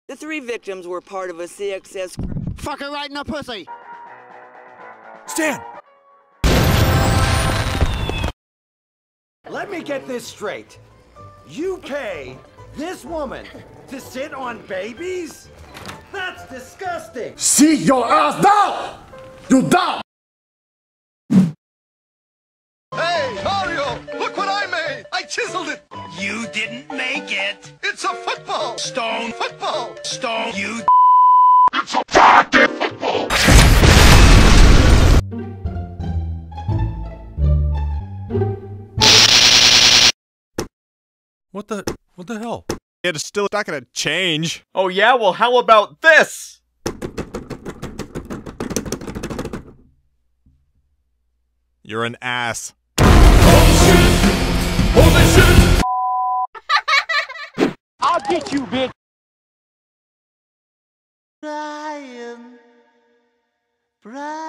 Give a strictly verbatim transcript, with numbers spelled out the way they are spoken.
The three victims were part of a C X S crew. Fuck her right in the pussy! Stan! Let me get this straight. You pay this woman to sit on babies? That's disgusting! Sit your ass down! You dumb! Hey, Mario! Look what I made! I chiseled it! You didn't make it! It's a football! Stone! Football! Stone! You... It's a fucking football! What the... what the hell? It's still not gonna change. Oh yeah? Well, how about this? You're an ass. I'll get you, bitch! Brian, Brian.